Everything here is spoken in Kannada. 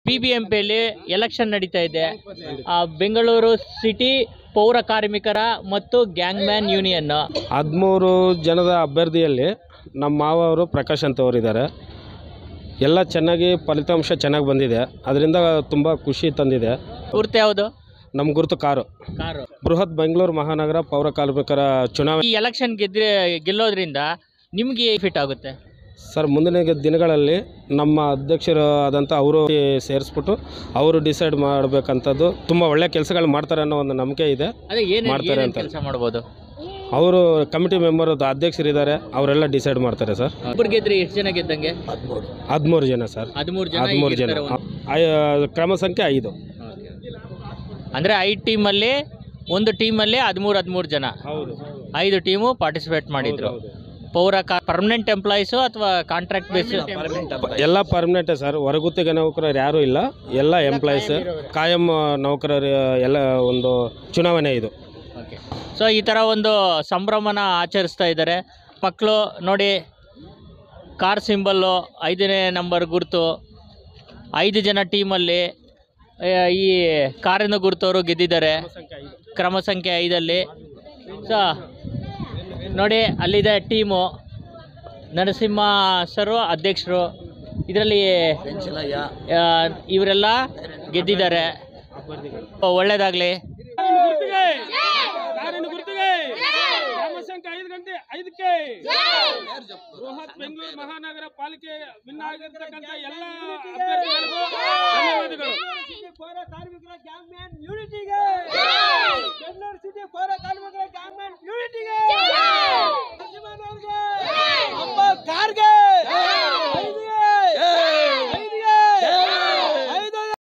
ಬಿಬಿಎಂಪಿಯಲ್ಲಿ ಎಲೆಕ್ಷನ್ ನಡೀತಾ ಇದೆ. ಬೆಂಗಳೂರು ಸಿಟಿ ಪೌರ ಕಾರ್ಮಿಕರ ಮತ್ತು ಗ್ಯಾಂಗ್ ಮ್ಯಾನ್ ಯೂನಿಯನ್ 13 ಜನದ ಅಭ್ಯರ್ಥಿಯಲ್ಲಿ ನಮ್ಮ ಮಾವ ಅವರು ಪ್ರಕಾಶ್ ಅಂತ ಅವರಿದ್ದಾರೆ. ಎಲ್ಲ ಚೆನ್ನಾಗಿ ಫಲಿತಾಂಶ ಚೆನ್ನಾಗಿ ಬಂದಿದೆ. ಅದರಿಂದ ತುಂಬ ಖುಷಿ ತಂದಿದೆ. ಗುರ್ತು ಯಾವುದು? ನಮ್ಮ ಗುರುತು ಕಾರು. ಬೃಹತ್ ಬೆಂಗಳೂರು ಮಹಾನಗರ ಪೌರ ಕಾರ್ಮಿಕರ ಚುನಾವಣೆ. ಈ ಎಲೆಕ್ಷನ್ ಗೆಲ್ಲೋದ್ರಿಂದ ನಿಮಗೆ ಫಿಟ್ ಆಗುತ್ತೆ ಸರ್. ಮುಂದಿನ ದಿನಗಳಲ್ಲಿ ನಮ್ಮ ಅಧ್ಯಕ್ಷರು ಆದಂಥ ಅವರು ಸೇರಿಸ್ಬಿಟ್ಟು ಅವರು ಡಿಸೈಡ್ ಮಾಡಬೇಕಂಥದ್ದು. ತುಂಬ ಒಳ್ಳೆ ಕೆಲಸಗಳು ಮಾಡ್ತಾರೆ ಅನ್ನೋ ಒಂದು ನಂಬಿಕೆ ಇದೆ. ಮಾಡ್ತಾರೆ ಅಂತ ಕೆಲಸ ಮಾಡ್ಬೋದು. ಅವರು ಕಮಿಟಿ ಮೆಂಬರ್ ಅಧ್ಯಕ್ಷರಿದ್ದಾರೆ, ಅವರೆಲ್ಲ ಡಿಸೈಡ್ ಮಾಡ್ತಾರೆ ಸರ್. ಒಬ್ಬರು ಗೆದ್ರೆ ಎಷ್ಟು ಜನ ಗೆದ್ದಂಗೆ? 13 ಜನ ಸರ್. 13 ಜನ. ಕ್ರಮ ಸಂಖ್ಯೆ 5. ಅಂದರೆ 5 ಟೀಮಲ್ಲಿ ಒಂದು ಟೀಮಲ್ಲಿ 13 ಜನ. 5 ಟೀಮು ಪಾರ್ಟಿಸಿಪೇಟ್ ಮಾಡಿದ್ರು. ಪೌರ ಪರ್ಮನೆಂಟ್ ಎಂಪ್ಲಾಯೀಸು ಅಥವಾ ಕಾಂಟ್ರಾಕ್ಟ್ ಬೇಸ್? ಎಲ್ಲ ಪರ್ಮನೆಂಟೇ ಸರ್. ಹೊರಗುತ್ತಿಗೆ ನೌಕರರು ಯಾರೂ ಇಲ್ಲ, ಎಲ್ಲ ಎಂಪ್ಲಾಯೀಸ್, ಕಾಯಂ ನೌಕರರು. ಎಲ್ಲ ಒಂದು ಚುನಾವಣೆ ಇದು. ಓಕೆ. ಸೊ ಈ ಥರ ಒಂದು ಸಂಭ್ರಮನ ಆಚರಿಸ್ತಾ ಇದ್ದಾರೆ ಮಕ್ಕಳು. ನೋಡಿ, ಕಾರ್ ಸಿಂಬಲ್ಲು 5ನೇ ನಂಬರ್ ಗುರುತು. 5 ಜನ ಟೀಮಲ್ಲಿ ಈ ಕಾರಿನ ಗುರುತವರು ಗೆದ್ದಿದ್ದಾರೆ. ಕ್ರಮ ಸಂಖ್ಯೆ 5ಅಲ್ಲಿ. ಸೊ ನೋಡಿ, ಅಲ್ಲಿದೆ ಟೀಮು. ನರಸಿಂಹ ಸರು ಅಧ್ಯಕ್ಷರು. ಇದರಲ್ಲಿ ಇವರೆಲ್ಲ ಗೆದ್ದಿದ್ದಾರೆ. ಒಳ್ಳೆಯದಾಗಲಿ. ಬೃಹತ್ ಬೆಂಗಳೂರು ಮಹಾನಗರ ಪಾಲಿಕೆ ವಿನ್ ಆಗಿರ್ತಕ್ಕಂಥ ಎಲ್ಲ ಅಭ್ಯರ್ಥಿಗಳಿಗೂ